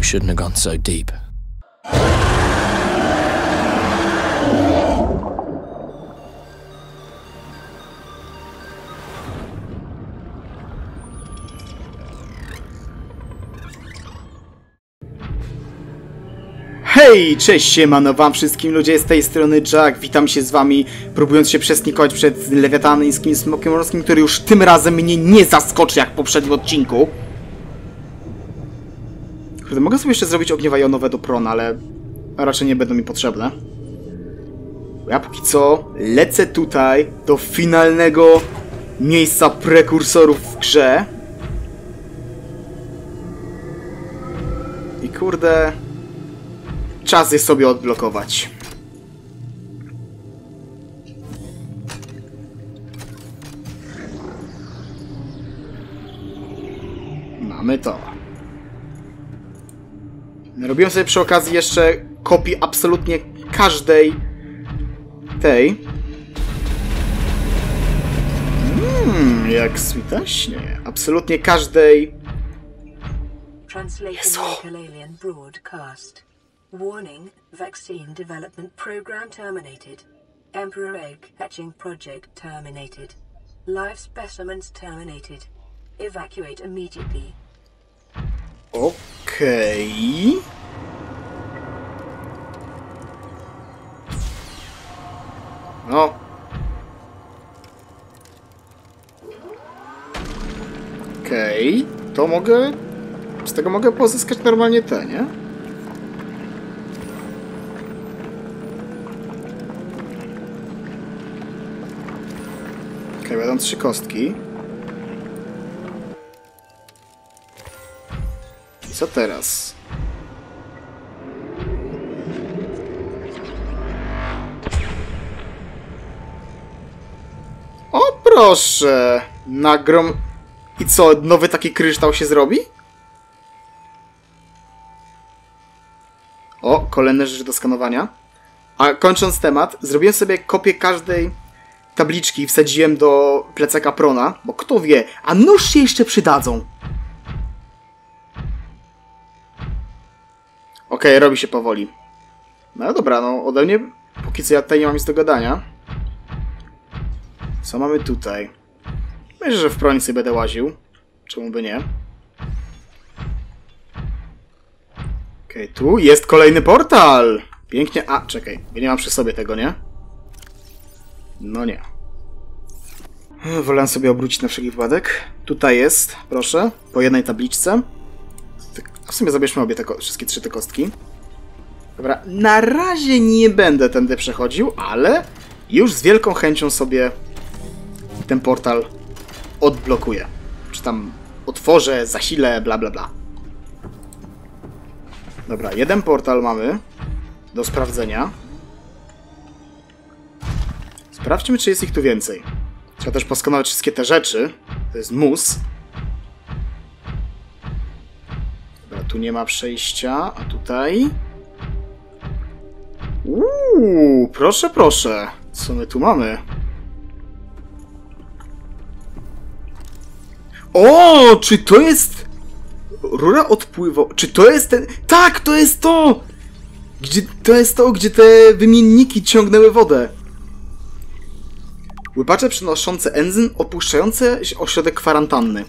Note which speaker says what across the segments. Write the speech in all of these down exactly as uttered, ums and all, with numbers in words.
Speaker 1: shouldn't have gone so deep.
Speaker 2: Hej, cześć, siemano wam wszystkim ludzie, z tej strony Jack, witam się z wami, próbując się przesnikować przed lewiatańskim smokiem morskim, który już tym razem mnie nie zaskoczy jak w poprzednim odcinku. Kurde, mogę sobie jeszcze zrobić ogniewa jonowe do prona, ale raczej nie będą mi potrzebne. Ja póki co lecę tutaj do finalnego miejsca prekursorów w grze. I kurde... czas je sobie odblokować. Mamy to. Robiłem sobie przy okazji jeszcze kopii absolutnie każdej tej. Mmm, jak switaśnie. Absolutnie każdej. Jezu.
Speaker 3: Warning, vaccine development program terminated. Emperor egg hatching project terminated. Live specimens terminated. Evacuate immediately.
Speaker 2: Okej. No. Okej. To mogę... z tego mogę pozyskać normalnie te, nie? Okej, będą trzy kostki. I co teraz? O proszę! Nagrom... I co, nowy taki kryształ się zrobi? O, kolejne rzeczy do skanowania. A kończąc temat, zrobiłem sobie kopię każdej tabliczki, wsadziłem do plecaka prona, bo kto wie, a nóż się jeszcze przydadzą. Okej, okay, robi się powoli. No dobra, no ode mnie póki co ja tutaj nie mam nic do gadania. Co mamy tutaj? Myślę, że w pronie sobie będę łaził. Czemu by nie? Okej, okay, tu jest kolejny portal! Pięknie. A, czekaj, ja nie mam przy sobie tego, nie? No nie. Wolę sobie obrócić na wszelki wypadek. Tutaj jest, proszę, po jednej tabliczce. A w sumie zabierzmy obie te, wszystkie trzy te kostki. Dobra, na razie nie będę tędy przechodził, ale już z wielką chęcią sobie ten portal odblokuję. Czy tam otworzę, zasilę, bla bla bla. Dobra, jeden portal mamy do sprawdzenia. Sprawdźmy, czy jest ich tu więcej. Trzeba też poskanować wszystkie te rzeczy. To jest mus. Dobra, tu nie ma przejścia, a tutaj... Uuu, proszę, proszę. Co my tu mamy? O, czy to jest... rura odpływowa... Czy to jest ten... Tak, to jest to! Gdzie... To jest to, gdzie te wymienniki ciągnęły wodę. Łypacze przynoszące enzym opuszczające ośrodek kwarantanny.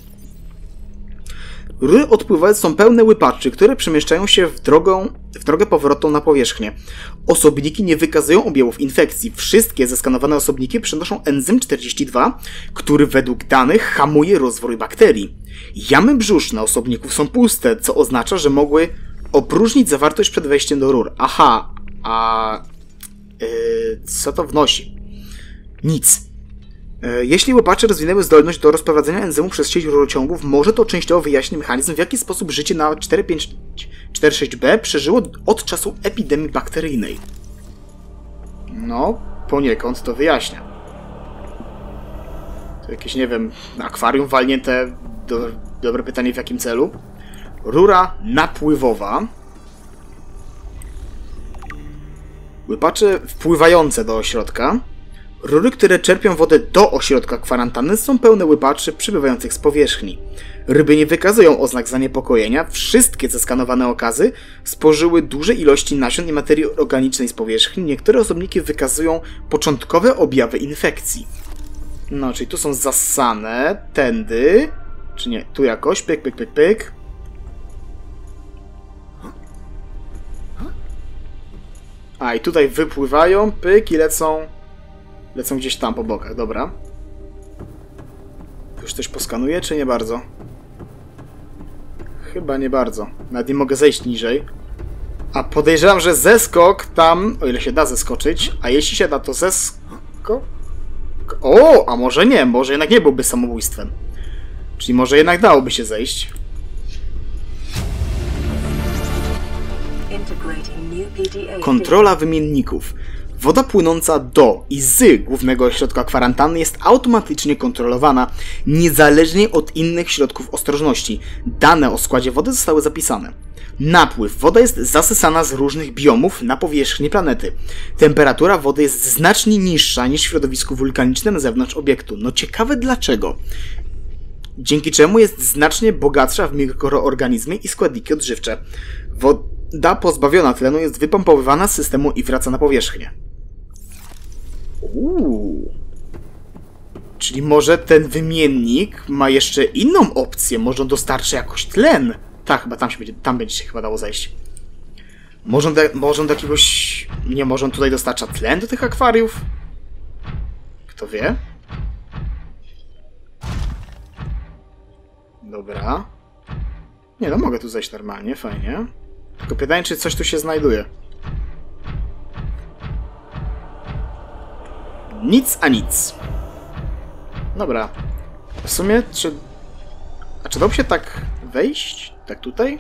Speaker 2: Rury odpływowe są pełne łypaczy, które przemieszczają się w, drogą, w drogę powrotną na powierzchnię. Osobniki nie wykazują objawów infekcji. Wszystkie zeskanowane osobniki przenoszą enzym czterdzieści dwa, który według danych hamuje rozwój bakterii. Jamy brzuszne osobników są puste, co oznacza, że mogły opróżnić zawartość przed wejściem do rur. Aha, a... Yy, co to wnosi? Nic. Jeśli łypacze rozwinęły zdolność do rozprowadzenia enzymu przez sieć rurociągów, może to częściowo wyjaśni mechanizm, w jaki sposób życie na cztery pięć cztery sześć B przeżyło od czasu epidemii bakteryjnej. No, poniekąd to wyjaśnia. To jakieś, nie wiem, akwarium walnięte, do, dobre pytanie w jakim celu. Rura napływowa. Łypacze wpływające do ośrodka. Rury, które czerpią wodę do ośrodka kwarantanny, są pełne łypaczy przybywających z powierzchni. Ryby nie wykazują oznak zaniepokojenia. Wszystkie zeskanowane okazy spożyły duże ilości nasion i materii organicznej z powierzchni. Niektóre osobniki wykazują początkowe objawy infekcji. No, czyli tu są zassane. Tędy. Czy nie? Tu jakoś. Pyk, pyk, pyk, pyk. A, i tutaj wypływają. Pyk i lecą... Lecą gdzieś tam po bokach. Dobra. Już coś poskanuję, czy nie bardzo? Chyba nie bardzo. Nawet nie mogę zejść niżej. A podejrzewam, że zeskok tam... O ile się da zeskoczyć. A jeśli się da, to zeskok... O! A może nie. Może jednak nie byłby samobójstwem. Czyli może jednak dałoby się zejść. Kontrola wymienników. Woda płynąca do i z głównego ośrodka kwarantanny jest automatycznie kontrolowana, niezależnie od innych środków ostrożności. Dane o składzie wody zostały zapisane. Napływ. Woda jest zasysana z różnych biomów na powierzchni planety. Temperatura wody jest znacznie niższa niż w środowisku wulkanicznym na zewnątrz obiektu. No ciekawe dlaczego. Dzięki czemu jest znacznie bogatsza w mikroorganizmy i składniki odżywcze. Woda pozbawiona tlenu jest wypompowywana z systemu i wraca na powierzchnię. Uuu. Czyli może ten wymiennik ma jeszcze inną opcję. Może on dostarczy jakoś tlen. Tak, chyba tam się będzie, tam będzie się chyba dało zejść. Może on, do, może on do jakiegoś... Nie, może on tutaj dostarcza tlen do tych akwariów? Kto wie? Dobra. Nie, no mogę tu zejść normalnie, fajnie. Tylko pytanie, czy coś tu się znajduje. Nic a nic. Dobra. W sumie, czy... A czy dałoby się tak wejść? Tak tutaj?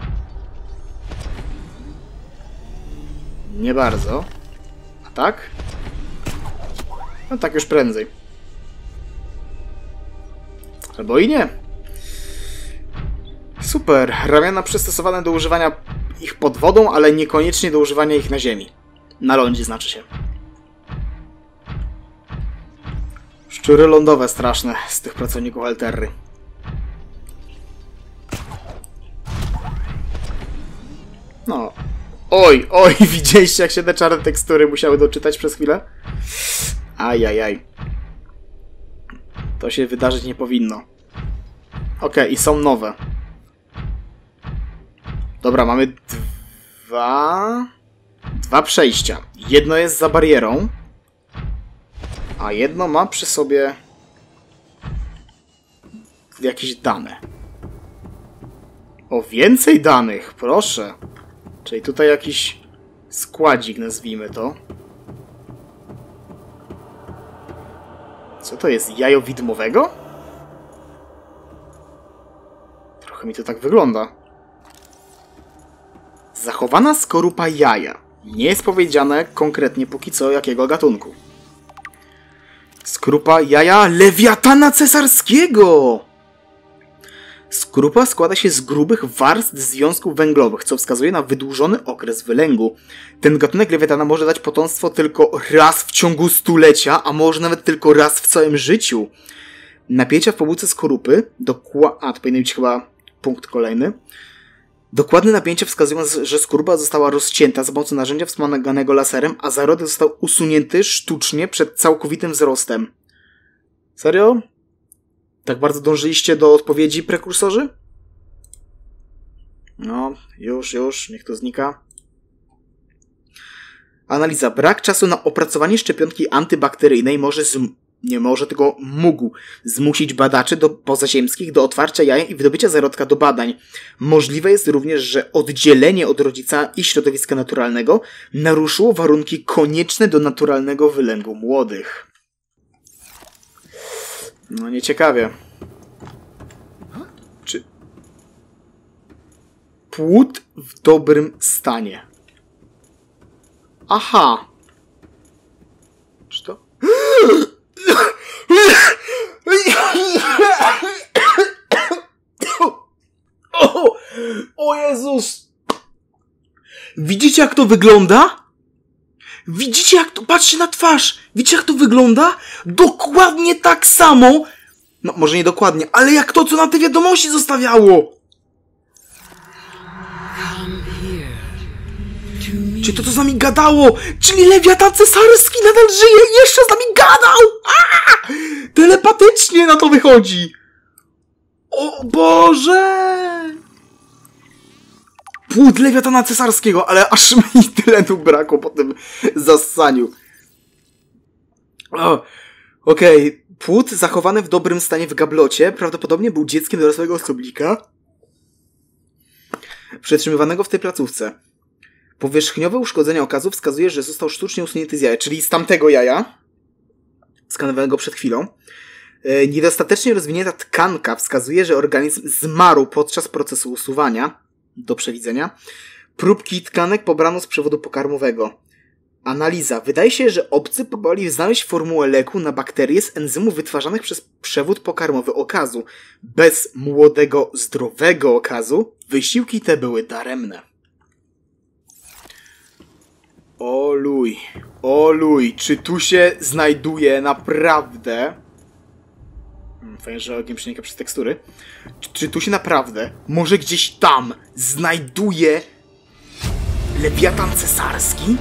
Speaker 2: Nie bardzo. A tak? No tak już prędzej. Albo i nie. Super. Ramiona przystosowane do używania ich pod wodą, ale niekoniecznie do używania ich na ziemi. Na lądzie znaczy się. Szczury lądowe straszne z tych pracowników Alterry. No. Oj, oj, widzieliście jak się te czarne tekstury musiały doczytać przez chwilę? Ajajaj. To się wydarzyć nie powinno. Okej, okay, i są nowe. Dobra, mamy dwa... Dwa przejścia. Jedno jest za barierą, a jedno ma przy sobie jakieś dane. O, więcej danych, proszę. Czyli tutaj jakiś składzik, nazwijmy to. Co to jest? Jajo widmowego? Trochę mi to tak wygląda. Zachowana skorupa jaja. Nie jest powiedziane konkretnie póki co jakiego gatunku. Skorupa jaja lewiatana cesarskiego! Skorupa składa się z grubych warstw związków węglowych, co wskazuje na wydłużony okres wylęgu. Ten gatunek lewiatana może dać potomstwo tylko raz w ciągu stulecia, a może nawet tylko raz w całym życiu. Napięcia w pobudce skorupy, dokładnie... A, to powinien być chyba punkt kolejny. Dokładne napięcia wskazują, że skorupa została rozcięta za pomocą narzędzia wspomaganego laserem, a zarodek został usunięty sztucznie przed całkowitym wzrostem. Serio? Tak bardzo dążyliście do odpowiedzi, prekursorzy? No, już, już, niech to znika. Analiza. Brak czasu na opracowanie szczepionki antybakteryjnej może z... nie może, tylko mógł zmusić badaczy do pozaziemskich do otwarcia jaja i wydobycia zarodka do badań. Możliwe jest również, że oddzielenie od rodzica i środowiska naturalnego naruszyło warunki konieczne do naturalnego wylęgu młodych. No nieciekawie. Czy... Płód w dobrym stanie. Aha. Czy to... O, o Jezus! Widzicie jak to wygląda? Widzicie jak to... Patrzcie na twarz! Widzicie jak to wygląda? Dokładnie tak samo No, może nie dokładnie, ale jak to, co na te wiadomości zostawiało? Czy to, co z nami gadało? Czyli Lewiatan Cesarski nadal żyje i jeszcze z nami gadał! Aaaa! Telepatycznie na to wychodzi! O Boże! Płód Lewiatana Cesarskiego, ale aż mi tyle tu brakło po tym zassaniu. O, okej. Okay. Płód zachowany w dobrym stanie w gablocie prawdopodobnie był dzieckiem dorosłego osobnika przetrzymywanego w tej placówce. Powierzchniowe uszkodzenie okazu wskazuje, że został sztucznie usunięty z jaja, czyli z tamtego jaja, skanowanego przed chwilą. E, niedostatecznie rozwinięta tkanka wskazuje, że organizm zmarł podczas procesu usuwania, do przewidzenia. Próbki tkanek pobrano z przewodu pokarmowego. Analiza. Wydaje się, że obcy próbowali znaleźć formułę leku na bakterie z enzymów wytwarzanych przez przewód pokarmowy okazu. Bez młodego, zdrowego okazu wysiłki te były daremne. O luj, o luj, czy tu się znajduje naprawdę... Fajnie, że ogień przenika przez tekstury. Czy, czy tu się naprawdę, może gdzieś tam, znajduje Lewiatan Cesarski?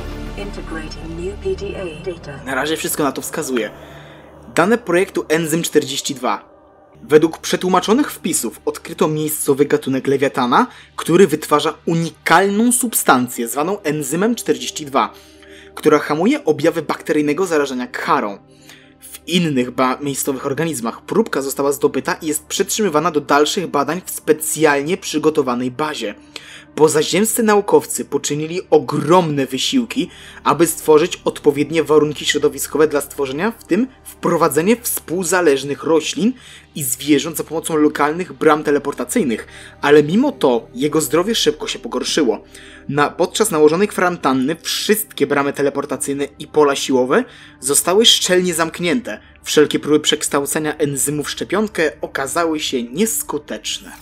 Speaker 2: Na razie wszystko na to wskazuje. Dane projektu Enzym czterdzieści dwa. Według przetłumaczonych wpisów odkryto miejscowy gatunek lewiatana, który wytwarza unikalną substancję zwaną enzymem czterdzieści dwa, która hamuje objawy bakteryjnego zarażenia kharą. W innych miejscowych organizmach próbka została zdobyta i jest przetrzymywana do dalszych badań w specjalnie przygotowanej bazie. Pozaziemscy naukowcy poczynili ogromne wysiłki, aby stworzyć odpowiednie warunki środowiskowe dla stworzenia, w tym wprowadzenie współzależnych roślin i zwierząt za pomocą lokalnych bram teleportacyjnych, ale mimo to jego zdrowie szybko się pogorszyło. Na, podczas nałożonej kwarantanny wszystkie bramy teleportacyjne i pola siłowe zostały szczelnie zamknięte. Wszelkie próby przekształcenia enzymu w szczepionkę okazały się nieskuteczne.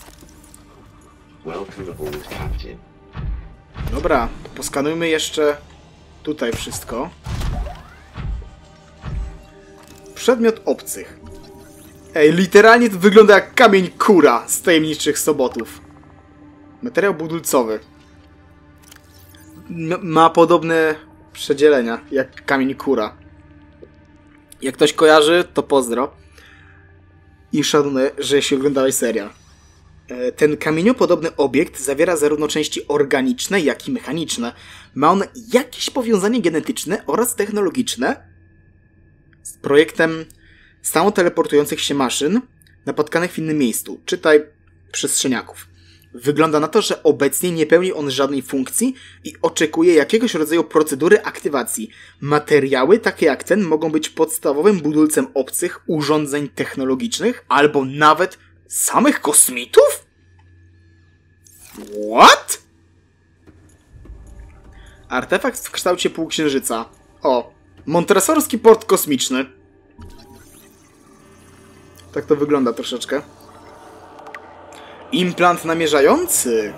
Speaker 2: Dobra, poskanujmy jeszcze tutaj wszystko. Przedmiot obcych. Ej, literalnie to wygląda jak kamień kura z tajemniczych sobotów. Materiał budulcowy. M- ma podobne przedzielenia jak kamień kura. Jak ktoś kojarzy, to pozdro. I szanuję, że się oglądałeś serial. Ten kamieniopodobny obiekt zawiera zarówno części organiczne, jak i mechaniczne. Ma on jakieś powiązanie genetyczne oraz technologiczne z projektem stałą teleportujących się maszyn napotkanych w innym miejscu, czytaj przestrzeniaków. Wygląda na to, że obecnie nie pełni on żadnej funkcji i oczekuje jakiegoś rodzaju procedury aktywacji. Materiały takie jak ten mogą być podstawowym budulcem obcych urządzeń technologicznych albo nawet samych kosmitów? What? Artefakt w kształcie półksiężyca. O, montresorski port kosmiczny. Tak to wygląda troszeczkę. Implant namierzający.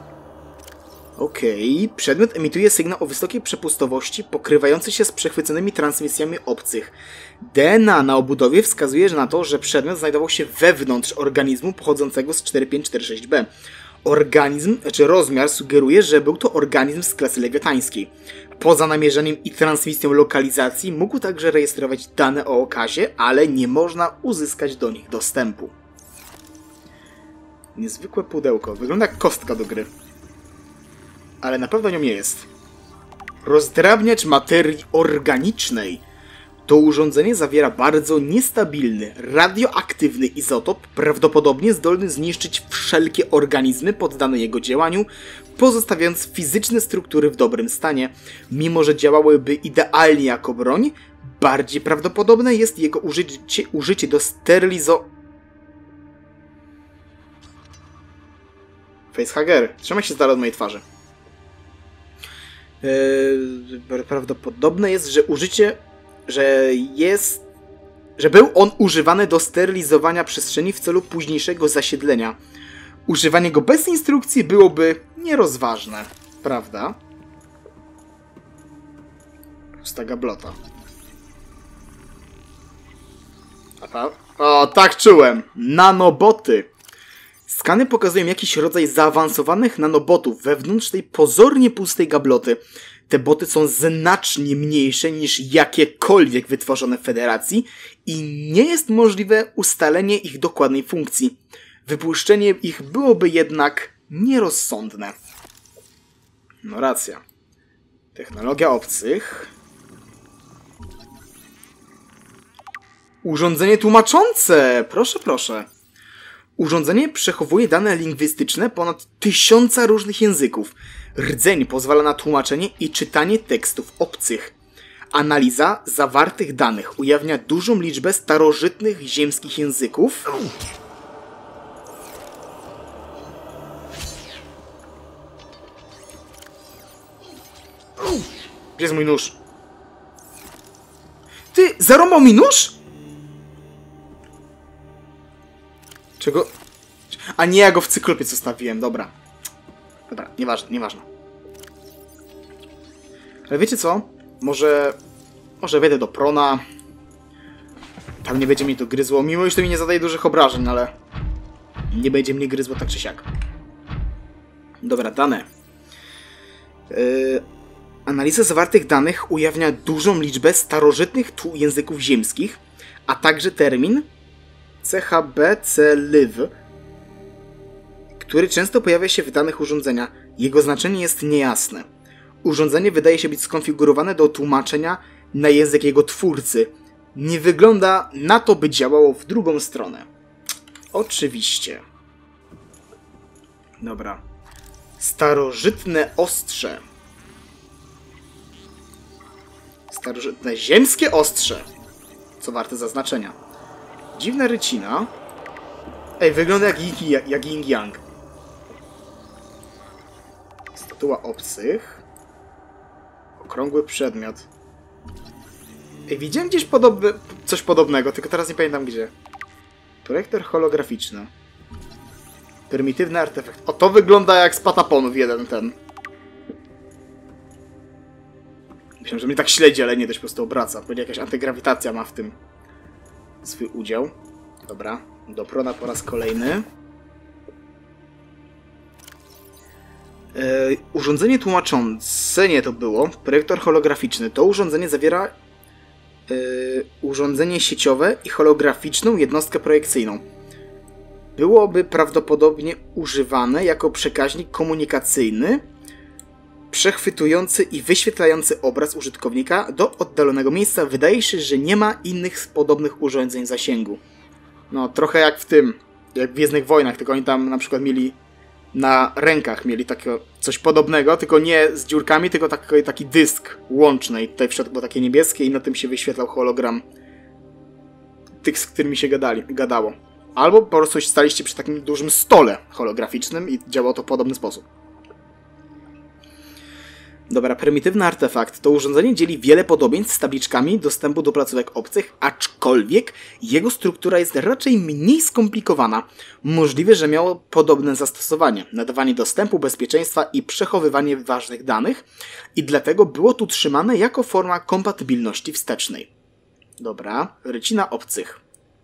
Speaker 2: Okej. Okay. Przedmiot emituje sygnał o wysokiej przepustowości pokrywający się z przechwyconymi transmisjami obcych. D N A na obudowie wskazuje na to, że przedmiot znajdował się wewnątrz organizmu pochodzącego z cztery pięć cztery sześć B. Organizm, czy rozmiar sugeruje, że był to organizm z klasy lewiatańskiej. Poza namierzaniem i transmisją lokalizacji mógł także rejestrować dane o okazie, ale nie można uzyskać do nich dostępu. Niezwykłe pudełko. Wygląda jak kostka do gry. Ale na pewno nią nie jest. Rozdrabniacz materii organicznej. To urządzenie zawiera bardzo niestabilny, radioaktywny izotop, prawdopodobnie zdolny zniszczyć wszelkie organizmy poddane jego działaniu, pozostawiając fizyczne struktury w dobrym stanie. Mimo że działałyby idealnie jako broń, bardziej prawdopodobne jest jego użycie, użycie do sterylizo... Facehugger, trzymaj się z dala od mojej twarzy. Yy, prawdopodobne jest, że użycie, że jest, że był on używany do sterylizowania przestrzeni w celu późniejszego zasiedlenia. Używanie go bez instrukcji byłoby nierozważne, prawda? Pusta gablota. O, tak czułem! Nanoboty! Skany pokazują jakiś rodzaj zaawansowanych nanobotów wewnątrz tej pozornie pustej gabloty. Te boty są znacznie mniejsze niż jakiekolwiek wytworzone w Federacji i nie jest możliwe ustalenie ich dokładnej funkcji. Wypuszczenie ich byłoby jednak nierozsądne. No racja. Technologia obcych. Urządzenie tłumaczące! Proszę, proszę. Urządzenie przechowuje dane lingwistyczne ponad tysiąca różnych języków. Rdzeń pozwala na tłumaczenie i czytanie tekstów obcych. Analiza zawartych danych ujawnia dużą liczbę starożytnych ziemskich języków. Gdzie jest mój nóż? Ty, zarąbał mi nóż? Czego? A nie, ja go w cyklopie zostawiłem, dobra. Dobra, nieważne, nieważne. Ale wiecie co? Może... Może wejdę do prona. Tam nie będzie mnie to gryzło. Mimo, że to mi nie zadaje dużych obrażeń, ale... Nie będzie mnie gryzło tak czy siak. Dobra, dane. Yy... Analiza zawartych danych ujawnia dużą liczbę starożytnych języków ziemskich, a także termin C H B C L Y W, który często pojawia się w danych urządzenia. Jego znaczenie jest niejasne. Urządzenie wydaje się być skonfigurowane do tłumaczenia na język jego twórcy. Nie wygląda na to, by działało w drugą stronę. Oczywiście. Dobra. Starożytne ostrze. Starożytne ziemskie ostrze. Co warte zaznaczenia. Dziwna rycina. Ej, wygląda jak yin, jak, jak yin yang. Statua obcych. Okrągły przedmiot. Ej, widziałem gdzieś podobny, coś podobnego, tylko teraz nie pamiętam gdzie. Projektor holograficzny. Prymitywny artefakt. O, to wygląda jak z Pataponów jeden ten. Myślałem, że mnie tak śledzi, ale nie, to się po prostu obraca. Pewnie jakaś antygrawitacja ma w tym swój udział. Dobra, do prona po raz kolejny. Yy, urządzenie tłumaczące, nie to było, projektor holograficzny. To urządzenie zawiera yy, urządzenie sieciowe i holograficzną jednostkę projekcyjną. Byłoby prawdopodobnie używane jako przekaźnik komunikacyjny przechwytujący i wyświetlający obraz użytkownika do oddalonego miejsca. Wydaje się, że nie ma innych podobnych urządzeń w zasięgu. No, trochę jak w tym, jak w Gwiezdnych Wojnach, tylko oni tam na przykład mieli na rękach mieli takie coś podobnego, tylko nie z dziurkami, tylko taki, taki dysk łączny. I tutaj w środku było takie niebieskie i na tym się wyświetlał hologram tych, z którymi się gadali, gadało. Albo po prostu staliście przy takim dużym stole holograficznym i działało to w podobny sposób. Dobra, prymitywny artefakt. To urządzenie dzieli wiele podobieństw z tabliczkami dostępu do placówek obcych, aczkolwiek jego struktura jest raczej mniej skomplikowana. Możliwe, że miało podobne zastosowanie, nadawanie dostępu, bezpieczeństwa i przechowywanie ważnych danych i dlatego było tu trzymane jako forma kompatybilności wstecznej. Dobra, rycina obcych.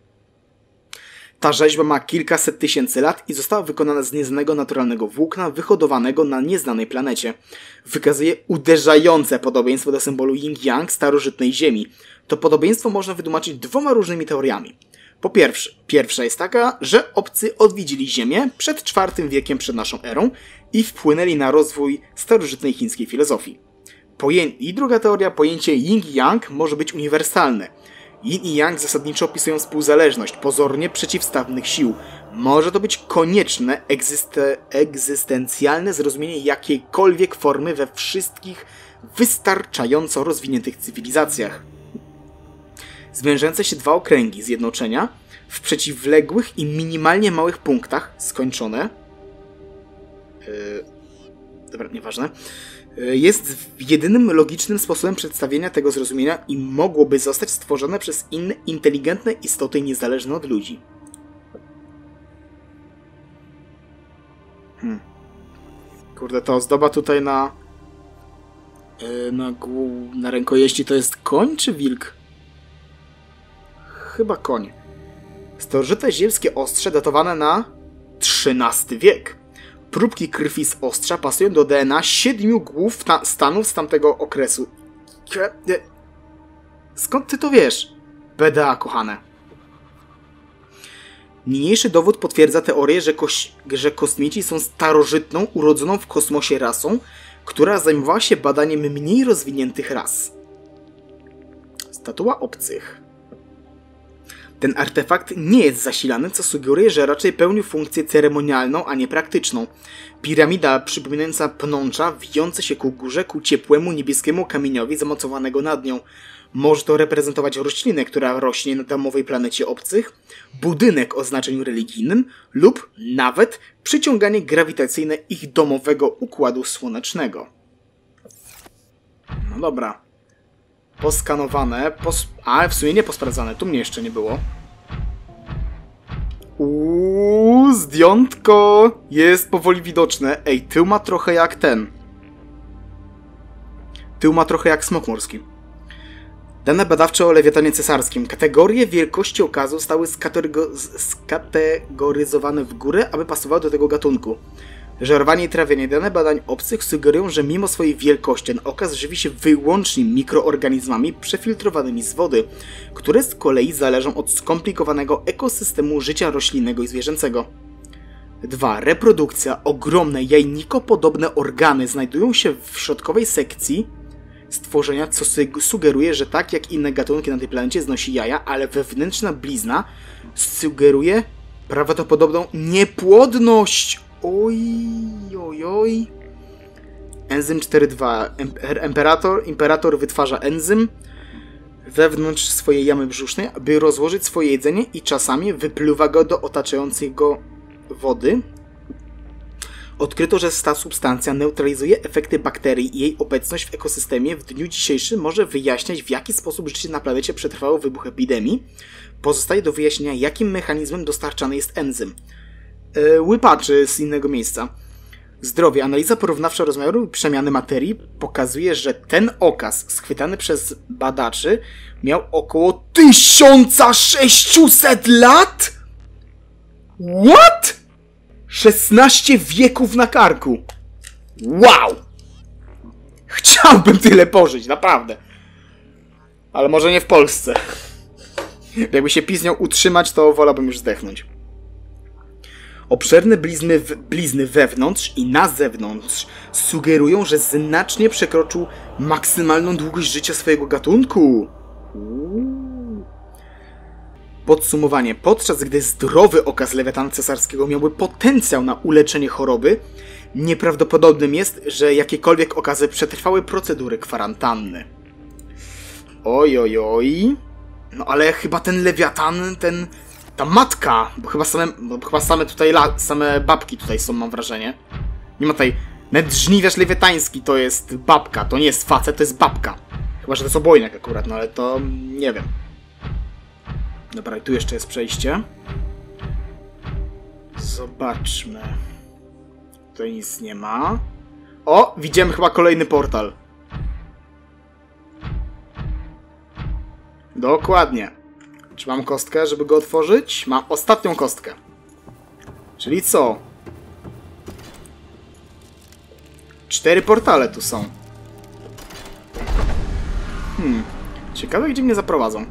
Speaker 2: Ta rzeźba ma kilkaset tysięcy lat i została wykonana z nieznanego naturalnego włókna wyhodowanego na nieznanej planecie. Wykazuje uderzające podobieństwo do symbolu yin-yang starożytnej Ziemi. To podobieństwo można wytłumaczyć dwoma różnymi teoriami. Po pierwsze, pierwsza jest taka, że obcy odwiedzili Ziemię przed czwartym wiekiem przed naszą erą i wpłynęli na rozwój starożytnej chińskiej filozofii. Poję- I druga teoria, pojęcie yin-yang może być uniwersalne. Yin i Yang zasadniczo opisują współzależność pozornie przeciwstawnych sił. Może to być konieczne, egzyste, egzystencjalne zrozumienie jakiejkolwiek formy we wszystkich wystarczająco rozwiniętych cywilizacjach. Zwężające się dwa okręgi zjednoczenia w przeciwległych i minimalnie małych punktach skończone. Yy, dobra, nieważne. Jest jedynym logicznym sposobem przedstawienia tego zrozumienia i mogłoby zostać stworzone przez inne inteligentne istoty niezależne od ludzi. Hmm. Kurde, ta ozdoba tutaj na yy, na, na rękojeści to jest koń czy wilk? Chyba koń. Starożytne ziemskie ostrze datowane na trzynasty wiek. Próbki krwi z ostrza pasują do D N A siedmiu głów stanów z tamtego okresu. Skąd ty to wiesz? B D A, kochane. Niniejszy dowód potwierdza teorię, że, koś, że kosmici są starożytną, urodzoną w kosmosie rasą, która zajmowała się badaniem mniej rozwiniętych ras. Statua obcych. Ten artefakt nie jest zasilany, co sugeruje, że raczej pełnił funkcję ceremonialną, a nie praktyczną. Piramida przypominająca pnącza, wijące się ku górze, ku ciepłemu niebieskiemu kamieniowi zamocowanego nad nią. Może to reprezentować roślinę, która rośnie na domowej planecie obcych, budynek o znaczeniu religijnym lub nawet przyciąganie grawitacyjne ich domowego układu słonecznego. No dobra. Poskanowane, pos... a w sumie nie posprawdzane, tu mnie jeszcze nie było. Uuu, zdjątko jest powoli widoczne. Ej, tył ma trochę jak ten. Tył ma trochę jak smok morski. Dane badawcze o lewiatanie cesarskim. Kategorie wielkości okazu zostały skategoryzowane w górę, aby pasowały do tego gatunku. Żerowanie i trawienie. Dane badań obcych sugerują, że mimo swojej wielkości ten okaz żywi się wyłącznie mikroorganizmami przefiltrowanymi z wody, które z kolei zależą od skomplikowanego ekosystemu życia roślinnego i zwierzęcego. dwa. Reprodukcja. Ogromne, jajnikopodobne organy znajdują się w środkowej sekcji stworzenia, co sugeruje, że tak jak inne gatunki na tej planecie znosi jaja, ale wewnętrzna blizna sugeruje prawdopodobną niepłodność. Oj, oj, oj. Enzym cztery dwa. Imperator, imperator wytwarza enzym wewnątrz swojej jamy brzusznej, aby rozłożyć swoje jedzenie i czasami wypluwa go do otaczającej go wody. Odkryto, że ta substancja neutralizuje efekty bakterii i jej obecność w ekosystemie w dniu dzisiejszym może wyjaśniać, w jaki sposób życie na planecie przetrwało wybuch epidemii. Pozostaje do wyjaśnienia, jakim mechanizmem dostarczany jest enzym. Yy, łypaczy z innego miejsca. Zdrowie. Analiza porównawcza rozmiaru i przemiany materii pokazuje, że ten okaz schwytany przez badaczy miał około tysiąc sześćset lat? What? szesnaście wieków na karku. Wow! Chciałbym tyle pożyć, naprawdę. Ale może nie w Polsce. Jakby się PiS miał utrzymać, to wolałbym już zdechnąć. Obszerne blizny, w, blizny wewnątrz i na zewnątrz sugerują, że znacznie przekroczył maksymalną długość życia swojego gatunku. Uuu. Podsumowanie. Podczas gdy zdrowy okaz lewiatana cesarskiego miałby potencjał na uleczenie choroby, nieprawdopodobnym jest, że jakiekolwiek okazy przetrwały procedury kwarantanny. Oj, oj, oj. No ale chyba ten lewiatan, ten... ta matka, bo chyba same, bo chyba same tutaj, la, same babki tutaj są, mam wrażenie. Nie ma tutaj... Nawet żniwiarz lewiatański to jest babka, to nie jest facet, to jest babka. Chyba, że to jest obojnek akurat, no ale to... nie wiem. Dobra, i tu jeszcze jest przejście. Zobaczmy. Tutaj nic nie ma. O! Widzimy chyba kolejny portal. Dokładnie. Czy mam kostkę, żeby go otworzyć? Mam ostatnią kostkę. Czyli co? Cztery portale tu są. Hmm. Ciekawe, gdzie mnie zaprowadzą.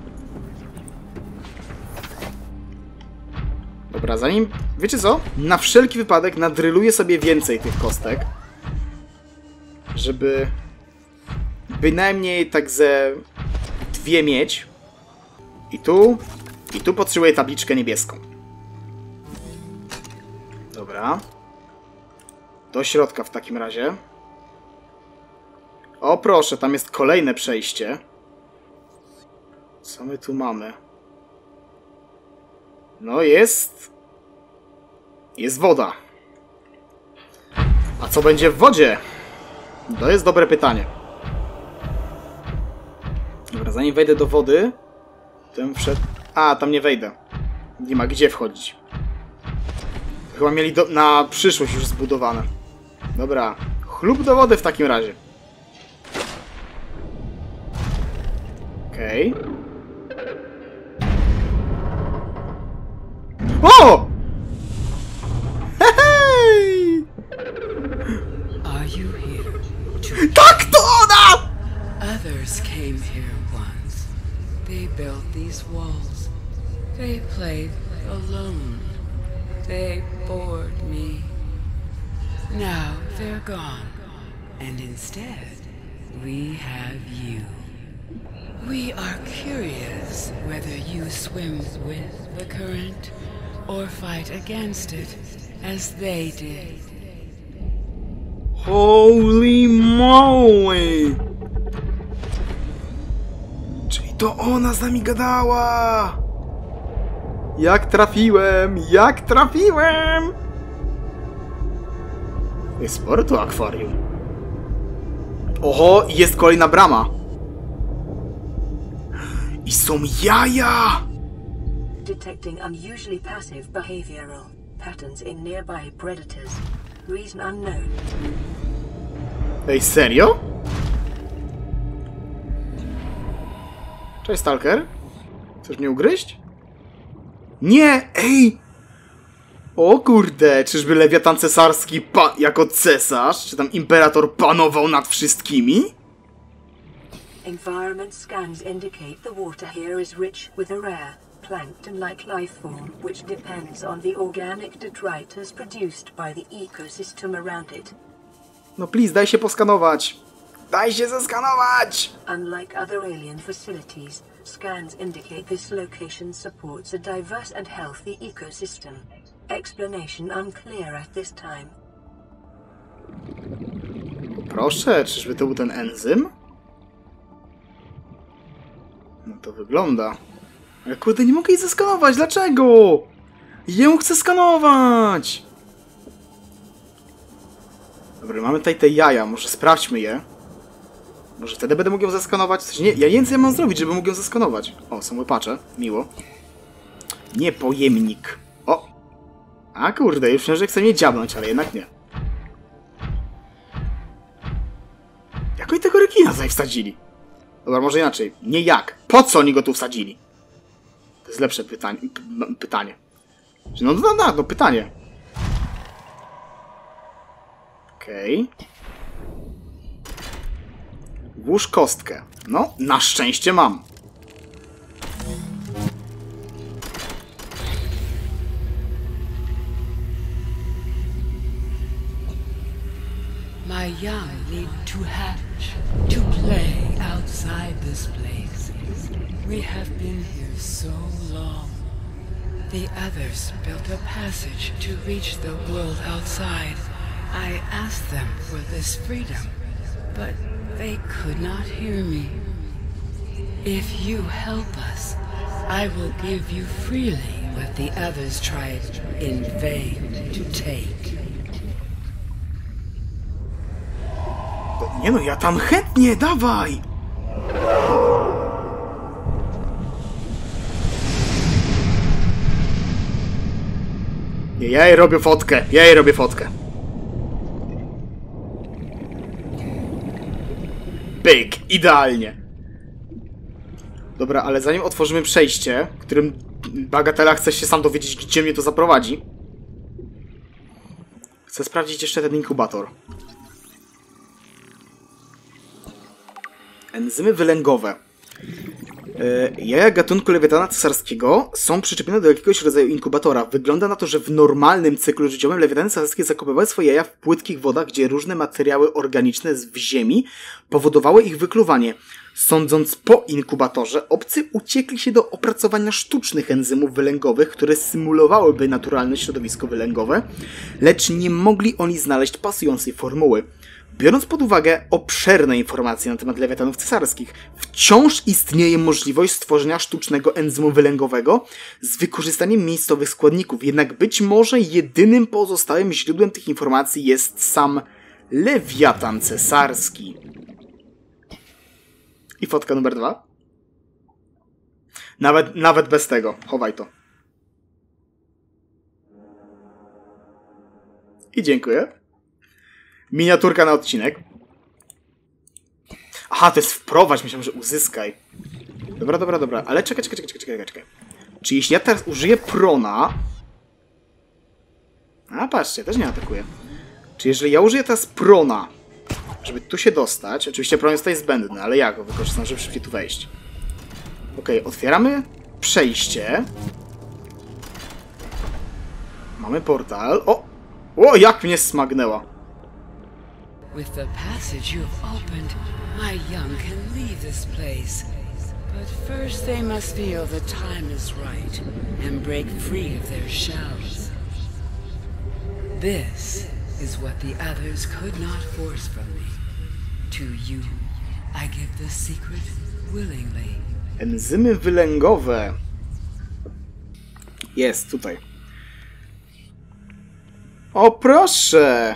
Speaker 2: Dobra, zanim... Wiecie co? Na wszelki wypadek nadryluję sobie więcej tych kostek. Żeby... bynajmniej tak ze... dwie mieć. I tu... I tu potrzebuję tabliczkę niebieską. Dobra. Do środka w takim razie. O proszę, tam jest kolejne przejście. Co my tu mamy? No jest... Jest woda. A co będzie w wodzie? To jest dobre pytanie. Dobra, zanim wejdę do wody... To bym wszedł... A, tam nie wejdę. Nie ma gdzie wchodzić. Chyba mieli do... na przyszłość już zbudowane. Dobra. Chlub do wody w takim razie. Okej. Okay. O! Hej!
Speaker 1: Are you here to...
Speaker 2: Tak, to ona!
Speaker 1: Others came here once. They built these walls. They played alone. They bored me. Now they're gone. And instead, we have you. We are curious whether you swim with the current or fight against it as they did.
Speaker 2: Holy moly! Czyli to ona z nami gadała! Jak trafiłem! Jak trafiłem! Jest spore to akwarium. Oho, jest kolejna brama. I są jaja!
Speaker 3: Detecting unusually passive behavioral patterns in nearby predators. Reason unknown.
Speaker 2: Ej, serio? Cześć, Stalker. Chcesz mnie ugryźć? Nie! Ej! O kurde, czyżby Lewiatan Cesarski pa jako cesarz, czy tam imperator panował nad wszystkimi?
Speaker 3: Environment scans indicate the water here is rich with a rare, plankton-like life form which depends on the organic detritus produced by the ecosystem around it.
Speaker 2: No please, daj się poskanować! Daj się zeskanować!
Speaker 3: Unlike other alien facilities, scans indicate this location supports a diverse and healthy ecosystem. Explanation unclear at this time.
Speaker 2: Proszę, czyżby to był ten enzym? No to wygląda. Ale kurde, nie mogę jej zeskanować, dlaczego? Ją chcę skanować! Dobra, mamy tutaj te jaja, może sprawdźmy je. Może wtedy będę mógł ją zeskanować? Coś nie, ja nie wiem, co ja mam zrobić, żeby mógł ją zeskanować. O, są łypacze, miło. Nie pojemnik. O! A kurde, już myślałem, że chce mnie dziabnąć, ale jednak nie. Jak oni tego rekina tutaj wsadzili? Dobra, może inaczej. Nie jak. Po co oni go tu wsadzili? To jest lepsze pytanie. P pytanie. No, no, no, no, pytanie. Okej. Okay. Włóż kostkę. No, na szczęście mam.
Speaker 1: My young need to hatch, to play outside this place. We have been here so long. The others built a passage to reach the world outside. I asked them for this freedom, but they could not hear me. If you help us, I will give you freely what the others tried in vain to take.
Speaker 2: Nie no, ja tam chętnie, dawaj! Nie, ja jej robię fotkę, ja jej robię fotkę. Pyk, idealnie. Dobra, ale zanim otworzymy przejście, którym Bagatela chce się sam dowiedzieć, gdzie mnie to zaprowadzi, chcę sprawdzić jeszcze ten inkubator. Enzymy wylęgowe. Jaja gatunku lewiatana cesarskiego są przyczepione do jakiegoś rodzaju inkubatora. Wygląda na to, że w normalnym cyklu życiowym lewiatany cesarskie zakopywały swoje jaja w płytkich wodach, gdzie różne materiały organiczne w ziemi powodowały ich wykluwanie. Sądząc po inkubatorze, obcy uciekli się do opracowania sztucznych enzymów wylęgowych, które symulowałyby naturalne środowisko wylęgowe, lecz nie mogli oni znaleźć pasującej formuły. Biorąc pod uwagę obszerne informacje na temat lewiatanów cesarskich, wciąż istnieje możliwość stworzenia sztucznego enzymu wylęgowego z wykorzystaniem miejscowych składników, jednak być może jedynym pozostałym źródłem tych informacji jest sam lewiatan cesarski. I fotka numer dwa. Nawet, nawet bez tego. Chowaj to. I dziękuję. Miniaturka na odcinek. Aha, to jest wprowadź. Myślałem, że uzyskaj. Dobra, dobra, dobra. Ale czekaj, czekaj, czekaj, czekaj, czekaj. Czy jeśli ja teraz użyję prona, A patrzcie, też nie atakuje. Czy jeżeli ja użyję teraz prona, żeby tu się dostać, oczywiście pron jest tutaj zbędny, ale ja go wykorzystam, żeby szybciej tu wejść. Okej, okay, otwieramy przejście. Mamy portal. O! O, jak mnie smagnęła!
Speaker 1: With the passage you have opened, my young can leave this place. But first they must feel the time is right and break free of their shells. This is what the others could not force from me. To you, I give the secret willingly.
Speaker 2: Enzymy wylęgowe. Jest tutaj. O proszę!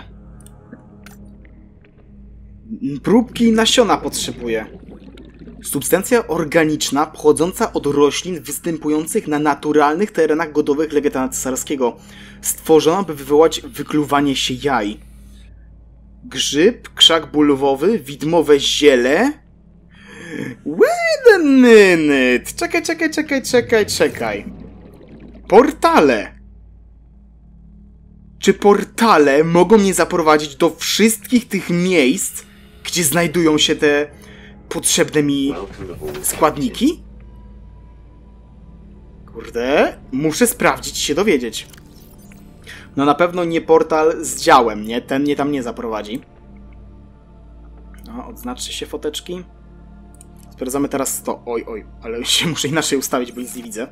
Speaker 2: Próbki nasiona potrzebuję. Substancja organiczna pochodząca od roślin występujących na naturalnych terenach godowych Lewiatana Cesarskiego. Stworzona, by wywołać wykluwanie się jaj. Grzyb, krzak bulwowy, widmowe ziele. Wait a minute! Czekaj, czekaj, czekaj, czekaj, czekaj. Portale. Czy portale mogą mnie zaprowadzić do wszystkich tych miejsc, gdzie znajdują się te potrzebne mi składniki? Kurde, muszę sprawdzić i się dowiedzieć. No na pewno nie portal z działem, nie? Ten mnie tam nie zaprowadzi. No, odznaczcie się foteczki. Sprawdzamy teraz to. Oj, oj, ale się muszę inaczej ustawić, bo nic nie widzę.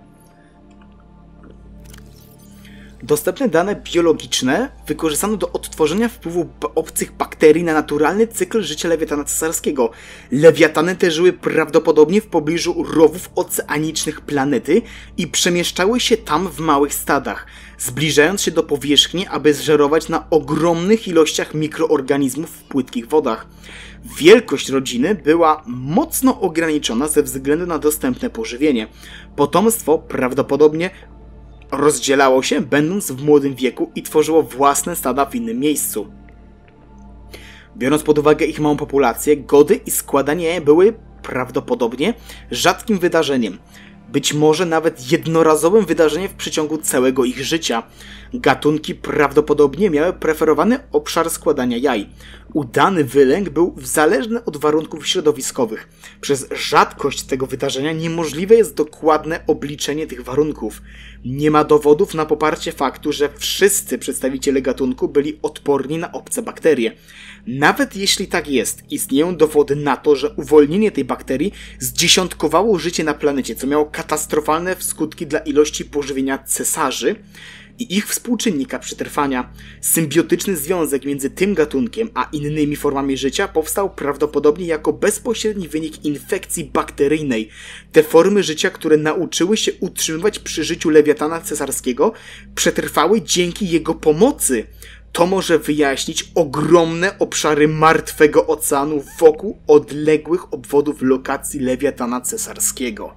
Speaker 2: Dostępne dane biologiczne wykorzystano do odtworzenia wpływu obcych bakterii na naturalny cykl życia Lewiatana Cesarskiego. Lewiatany te żyły prawdopodobnie w pobliżu rowów oceanicznych planety i przemieszczały się tam w małych stadach, zbliżając się do powierzchni, aby zżerować na ogromnych ilościach mikroorganizmów w płytkich wodach. Wielkość rodziny była mocno ograniczona ze względu na dostępne pożywienie. Potomstwo prawdopodobnie rozdzielało się, będąc w młodym wieku i tworzyło własne stada w innym miejscu. Biorąc pod uwagę ich małą populację, gody i składanie jaj były prawdopodobnie rzadkim wydarzeniem. Być może nawet jednorazowym wydarzeniem w przeciągu całego ich życia. Gatunki prawdopodobnie miały preferowany obszar składania jaj. Udany wylęk był zależny od warunków środowiskowych. Przez rzadkość tego wydarzenia niemożliwe jest dokładne obliczenie tych warunków. Nie ma dowodów na poparcie faktu, że wszyscy przedstawiciele gatunku byli odporni na obce bakterie. Nawet jeśli tak jest, istnieją dowody na to, że uwolnienie tej bakterii zdziesiątkowało życie na planecie, co miało katastrofalne skutki dla ilości pożywienia cesarzy i ich współczynnika przetrwania. Symbiotyczny związek między tym gatunkiem a innymi formami życia powstał prawdopodobnie jako bezpośredni wynik infekcji bakteryjnej. Te formy życia, które nauczyły się utrzymywać przy życiu Lewiatana Cesarskiego, przetrwały dzięki jego pomocy. To może wyjaśnić ogromne obszary martwego oceanu wokół odległych obwodów lokacji Lewiatana Cesarskiego.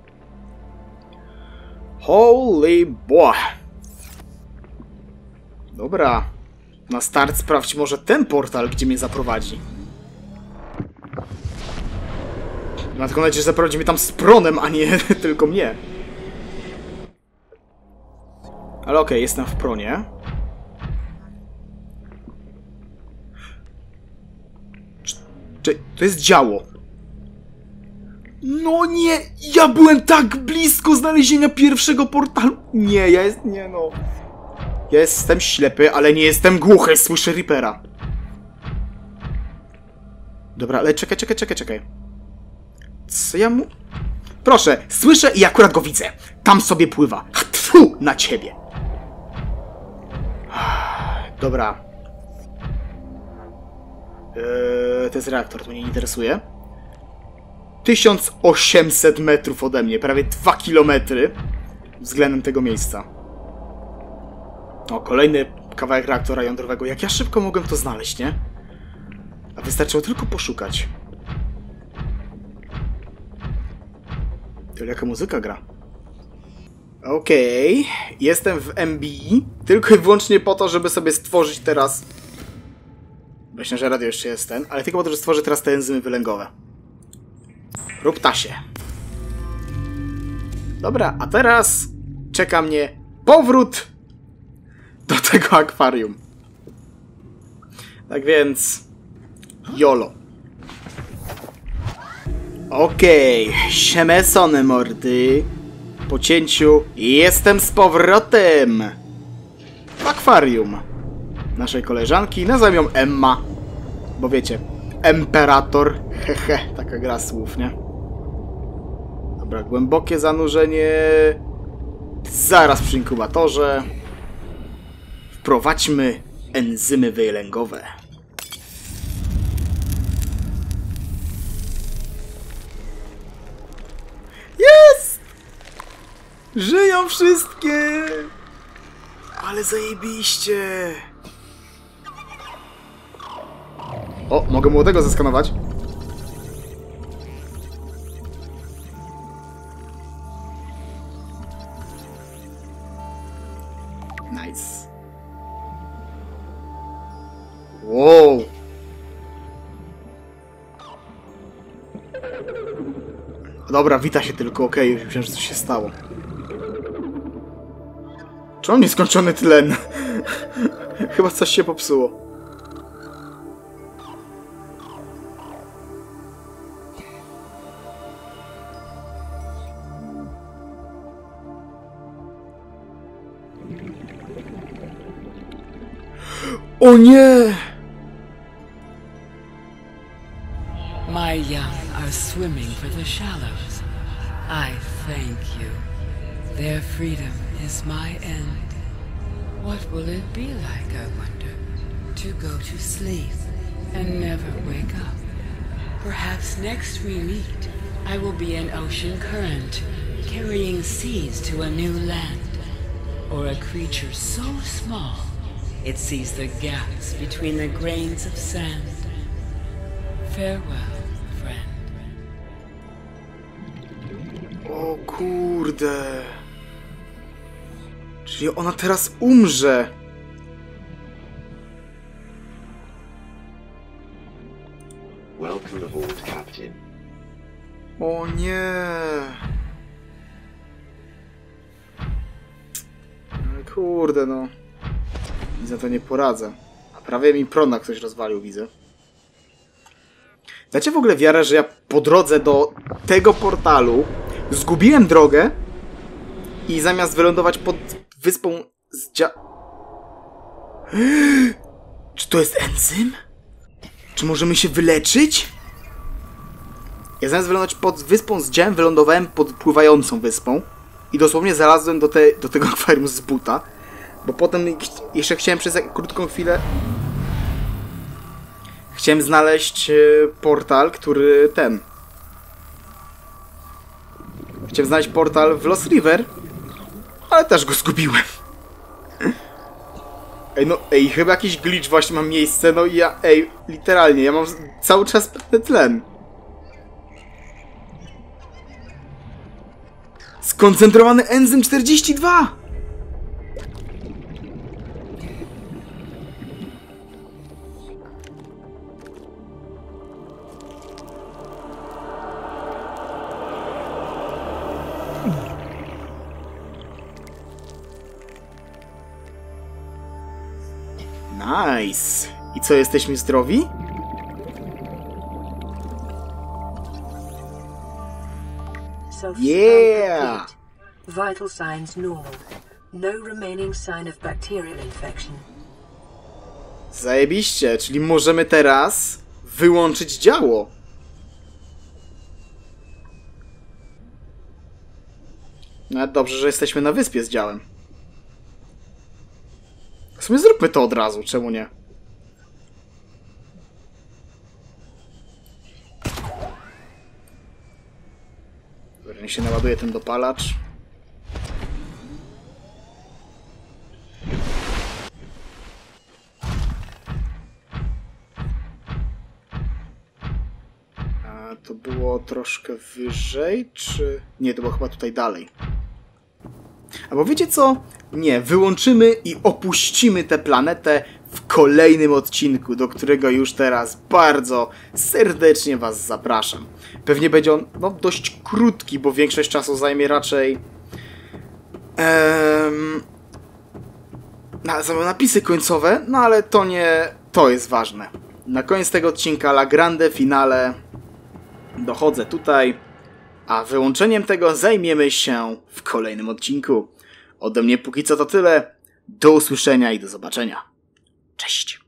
Speaker 2: Holy boy! Dobra. Na start sprawdź może ten portal, gdzie mnie zaprowadzi. Mam tylko nadzieję, że zaprowadzi mnie tam z pronem, a nie tylko mnie. Ale okej, okay, jestem w pronie. Czy to jest działo? No nie! Ja byłem tak blisko znalezienia pierwszego portalu! Nie, ja jest... nie no... Ja jestem ślepy, ale nie jestem głuchy, słyszę Reapera. Dobra, ale czekaj, czekaj, czekaj, czekaj. Co ja mu... Proszę, słyszę i akurat go widzę. Tam sobie pływa. Tfu, na ciebie. Dobra. Eee, to jest reaktor, to mnie nie interesuje. tysiąc osiemset metrów ode mnie, prawie dwa kilometry względem tego miejsca. O, kolejny kawałek reaktora jądrowego. Jak ja szybko mogłem to znaleźć, nie? A wystarczyło tylko poszukać. Tyle jaka muzyka gra. Okej. Okay. Jestem w M B E. Tylko i wyłącznie po to, żeby sobie stworzyć teraz... Myślę, że radio jeszcze jest ten. Ale tylko po to, żeby stworzyć teraz te enzymy wylęgowe. Rób tasie. Dobra, a teraz czeka mnie powrót do tego akwarium. Tak więc... YOLO. Okej, okay. Siemesone mordy. Po cięciu jestem z powrotem w akwarium naszej koleżanki. Nazywam ją Emma, bo wiecie, Imperator. Hehe, taka gra słów, nie? Dobra, głębokie zanurzenie. Zaraz przy inkubatorze. Wprowadźmy enzymy wylęgowe. Jest! Żyją wszystkie! Ale zajebiście! O, mogę młodego zeskanować. Nice. Wow! Dobra, wita się tylko, okej, okay. Myślałem, że coś się stało. Czemu nieskończony tlen? Chyba coś się popsuło. O nie!
Speaker 1: My young are swimming for the shallows. I thank you. Their freedom is my end. What will it be like, I wonder, to go to sleep and never wake up? Perhaps next we meet, I will be an ocean current, carrying seas to a new land. Or a creature so small, it sees the gaps between the grains of sand. Farewell, friend.
Speaker 2: O kurde. Czyli ona teraz umrze.
Speaker 4: Welcome aboard, Captain.
Speaker 2: O nie. Kurde no. Za to nie poradzę. A prawie mi prona ktoś rozwalił, widzę. Dacie w ogóle wiarę, że ja po drodze do tego portalu zgubiłem drogę i zamiast wylądować pod wyspą z dzia... Czy to jest enzym? Czy możemy się wyleczyć? Ja zamiast wylądować pod wyspą z działem, wylądowałem pod pływającą wyspą i dosłownie znalazłem do, te, do tego akwarium z buta. Bo potem jeszcze chciałem przez krótką chwilę... Chciałem znaleźć portal, który ten... Chciałem znaleźć portal w Lost River, ale też go zgubiłem. Ej, no, ej, chyba jakiś glitch właśnie ma miejsce, no i ja, ej, literalnie, ja mam cały czas pewny tlen. Skoncentrowany enzym czterdzieści dwa! Nice. I co, jesteśmy zdrowi? Yeah!
Speaker 3: Vital signs normal. No remaining sign of bacterial infection.
Speaker 2: Zajebiście, czyli możemy teraz wyłączyć działo. No dobrze, że jesteśmy na wyspie z działem. W sumie zróbmy to od razu, czemu nie? Dobra, niech się naładuje ten dopalacz. A to było troszkę wyżej, czy... Nie, to było chyba tutaj dalej. Albo wiecie co? Nie, wyłączymy i opuścimy tę planetę w kolejnym odcinku, do którego już teraz bardzo serdecznie was zapraszam. Pewnie będzie on no, dość krótki, bo większość czasu zajmie raczej... Em, No, są napisy końcowe, no ale to nie... to jest ważne. Na koniec tego odcinka La Grande Finale dochodzę tutaj, a wyłączeniem tego zajmiemy się w kolejnym odcinku. Ode mnie póki co to tyle. Do usłyszenia i do zobaczenia. Cześć!